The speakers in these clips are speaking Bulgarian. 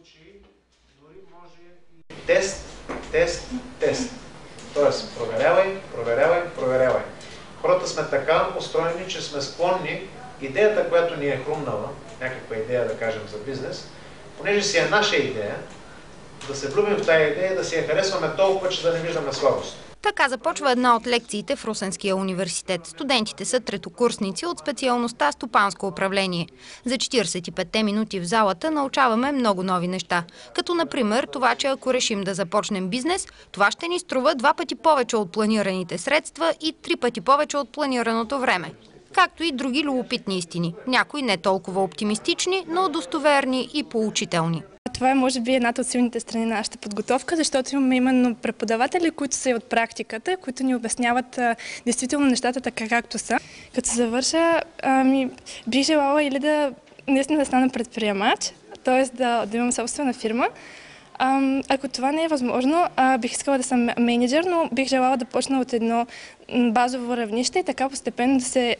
случаи дори може и тест, тест, тест. Тоест, проверявай, проверявай, проверявай. Хората сме така устроени, че сме склонни идеята, която ни е хрумнала, някаква идея, да кажем, за бизнес, понеже си е наша идея, да се влюбим в тая идея и да си я харесваме толкова, че да не виждаме слабост. Така започва една от лекциите в Русенския университет. Студентите са третокурсници от специалността стопанско управление. За 45-те минути в залата научаваме много нови неща. Като например това, че ако решим да започнем бизнес, това ще ни струва 2 пъти повече от планираните средства и 3 пъти повече от планираното време. Както и други любопитни истини. Някои не толкова оптимистични, но достоверни и поучителни. Това е, може би, едната от силните страни на нашата подготовка, защото имаме именно преподаватели, които са и от практиката, които ни обясняват действително нещата така, както са. Като се завърша, бих желала или наистина да стана предприемач, т.е. да имам собствена фирма. Ако това не е възможно, бих искала да съм мениджър, но бих желала да почна от едно базово равнище и така постепенно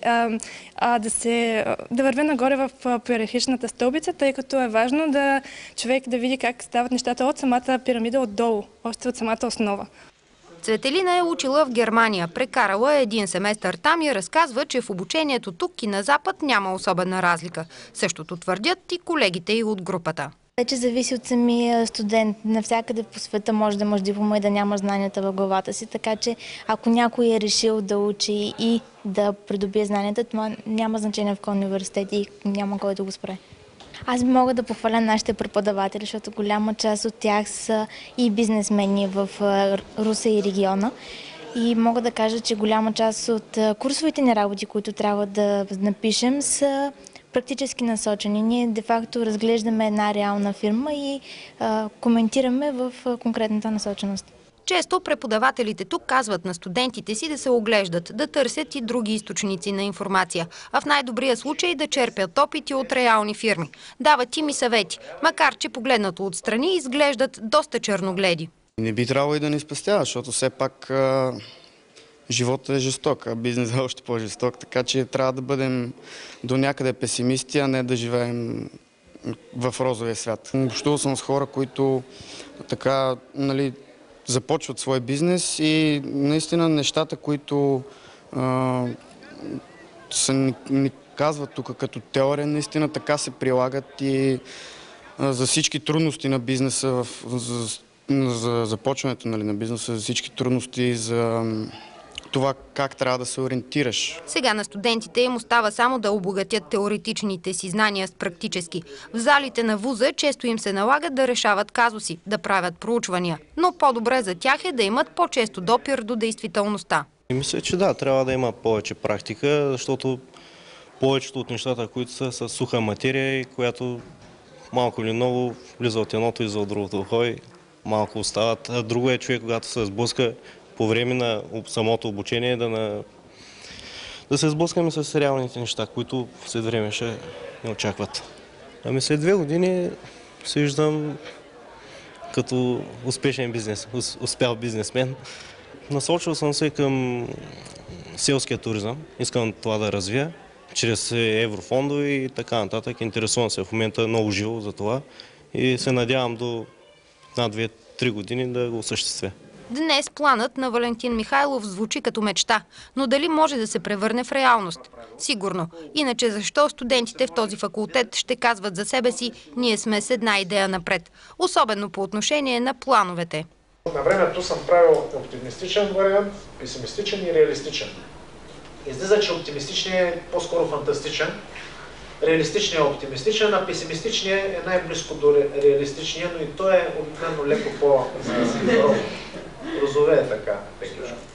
да вървя нагоре в йерархичната стълбица, тъй като е важно човек да види как стават нещата от самата пирамида отдолу, още от самата основа. Цветелина е учила в Германия, прекарала един семестър там и разказва, че в обучението тук и на Запад няма особена разлика. Същото твърдят и колегите й от групата. Вече зависи от самия студент. Навсякъде по света може да имаш диплома и да няма знанията в главата си, така че ако някой е решил да учи и да придобие знанията, това няма значение в кой университет и няма кой да го спре. Аз мога да похваля нашите преподаватели, защото голяма част от тях са и бизнесмени в Русе и региона. И мога да кажа, че голяма част от курсовите ни работи, които трябва да напишем, са практически насочени. Ние де-факто разглеждаме една реална фирма и коментираме в конкретната насоченост. Често преподавателите тук казват на студентите си да се оглеждат, да търсят и други източници на информация, а в най-добрия случай да черпят опити от реални фирми. Дават им и съвети, макар че погледнато отстрани изглеждат доста черногледи. Не би трябвало и да ни спестява, защото все пак животът е жесток, а бизнесът е още по-жесток, така че трябва да бъдем до някъде песимисти, а не да живеем в розовия свят. Общувал съм с хора, които така, започват свой бизнес и наистина нещата, които ни казват тук като теория, наистина така се прилагат и за всички трудности на бизнеса, за започването на бизнеса, за всички трудности, за това как трябва да се ориентираш. Сега на студентите им остава само да обогатят теоретичните си знания с практически. В залите на вуза често им се налага да решават казуси, да правят проучвания. Но по-добре за тях е да имат по-често допир до действителността. Мисля, че да, трябва да има повече практика, защото повечето от нещата, които са суха материя и която малко или много влиза от едното и за другото ухо и малко остават. Друго е човек, когато се сблъска по време на самото обучение, да се сблъскаме с реалните неща, които след време ще не очакват. Ами след 2 години се виждам като успешен успял бизнесмен. Насочил съм се към селския туризъм. Искам това да развия чрез еврофондове и така нататък. Интересувам се в момента много живо за това и се надявам до 1-2-3 години да го осъществя. Днес планът на Валентин Михайлов звучи като мечта, но дали може да се превърне в реалност? Сигурно. Иначе защо студентите в този факултет ще казват за себе си: ние сме с една идея напред, особено по отношение на плановете. На времето съм правил оптимистичен вариант, песимистичен и реалистичен. Излиза, че оптимистичният е по-скоро фантастичен, реалистичният е оптимистичен, а песимистичният е най-близко до реалистичния, но и той е обикновено леко по-розове така.